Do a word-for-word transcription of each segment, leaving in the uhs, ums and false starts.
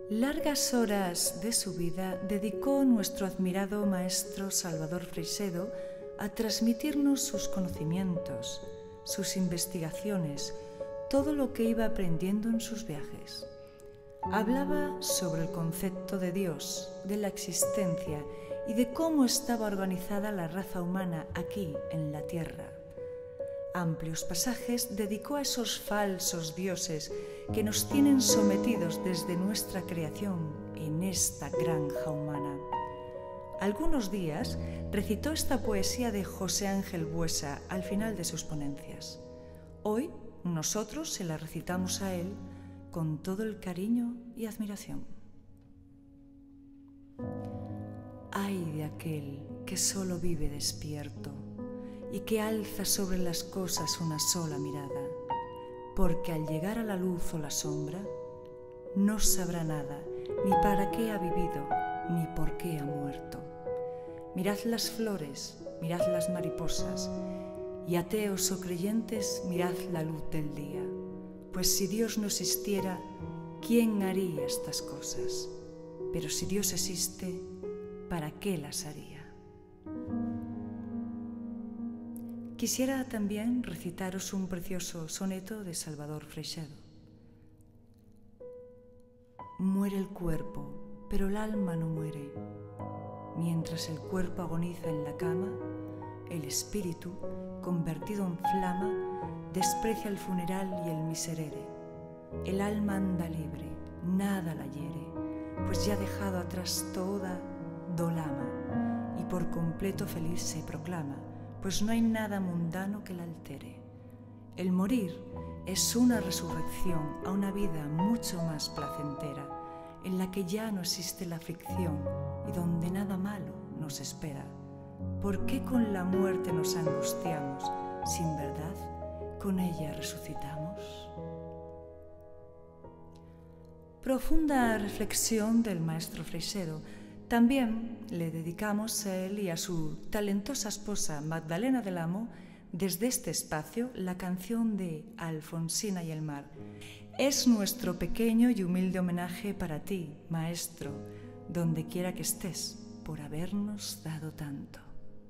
Largas horas de su vida dedicó nuestro admirado maestro Salvador Freixedo a transmitirnos sus conocimientos, sus investigaciones, todo lo que iba aprendiendo en sus viajes. Hablaba sobre el concepto de Dios, de la existencia y de cómo estaba organizada la raza humana aquí en la Tierra. Amplios pasajes dedicó a esos falsos dioses que nos tienen sometidos desde nuestra creación en esta granja humana. Algunos días recitó esta poesía de José Ángel Buesa al final de sus ponencias. Hoy nosotros se la recitamos a él con todo el cariño y admiración. Ay de aquel que solo vive despierto y que alza sobre las cosas una sola mirada, porque al llegar a la luz o la sombra, no sabrá nada, ni para qué ha vivido, ni por qué ha muerto. Mirad las flores, mirad las mariposas, y ateos o creyentes, mirad la luz del día, pues si Dios no existiera, ¿quién haría estas cosas? Pero si Dios existe, ¿para qué las haría? Quisiera también recitaros un precioso soneto de Salvador Freixedo. Muere el cuerpo, pero el alma no muere. Mientras el cuerpo agoniza en la cama, el espíritu, convertido en flama, desprecia el funeral y el miserere. El alma anda libre, nada la hiere, pues ya ha dejado atrás toda dolama y por completo feliz se proclama, pues no hay nada mundano que la altere. El morir es una resurrección a una vida mucho más placentera, en la que ya no existe la aflicción y donde nada malo nos espera. ¿Por qué con la muerte nos angustiamos, si en verdad con ella resucitamos? Profunda reflexión del maestro Freixedo. También le dedicamos a él y a su talentosa esposa Magdalena del Amo desde este espacio la canción de Alfonsina y el mar. Es nuestro pequeño y humilde homenaje para ti, maestro, donde quiera que estés, por habernos dado tanto.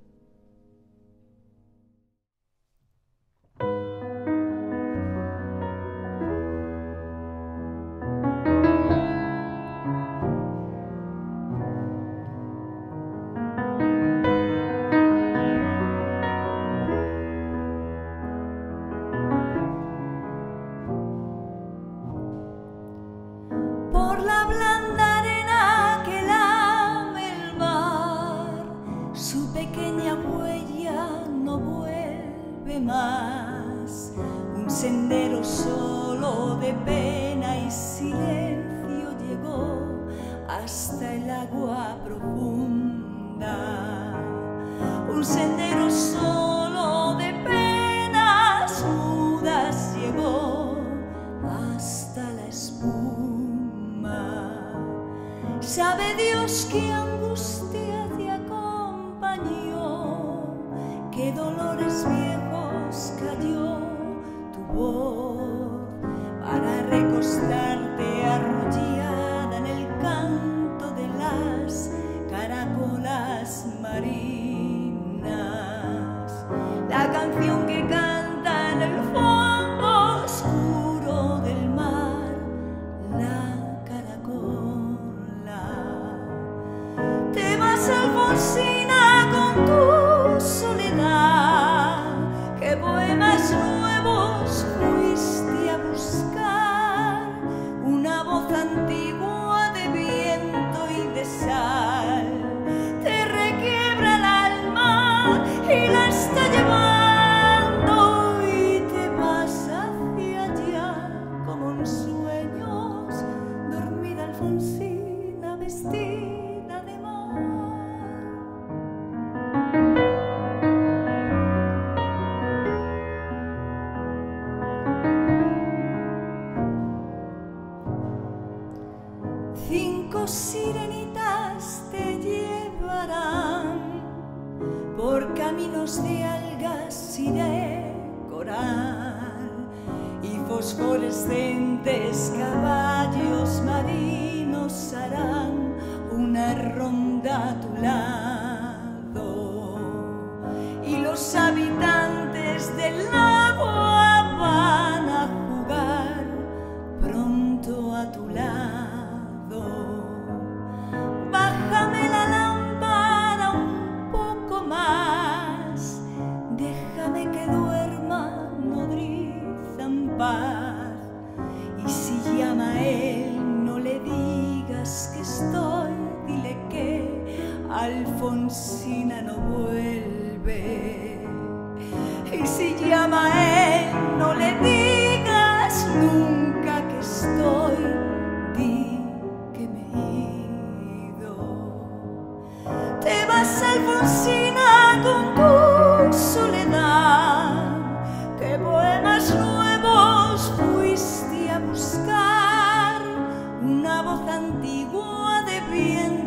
Más, un sendero solo de pena y silencio llegó hasta el agua profunda. Un sendero solo de penas mudas llegó hasta la espuma. Sabe Dios qué angustia te acompañó, qué dolores viejos cayó tu voz para recostarte arrollada en el canto de las caracolas marinas. La canción que canta en el fondo oscuro del mar, la caracola. Te vas, Alfonsina, con tu soledad. ¿Qué poemas nuevos fuiste a buscar? Una voz antigua de viento y de sal te requiebra el alma y la está llevando y te vas hacia allá como en sueños, dormida Alfonsina vestida de mar. Cinco sirenitas te llevarán por caminos de algas y de coral y fosforescentes caballos marinos harán una ronda a tu lado, y los habitantes del agua van a jugar pronto a tu lado. Bájame la lámpara un poco más, déjame que duerma nodriza en paz, y si llama a él no le digas que estoy, dile que Alfonsina no vuelve. Y si llama a él no le digas nunca que estoy, di que me he ido. Te vas, Alfonsina, con tu soledad, que poemas nuevos fuiste a buscar, una voz antigua de viento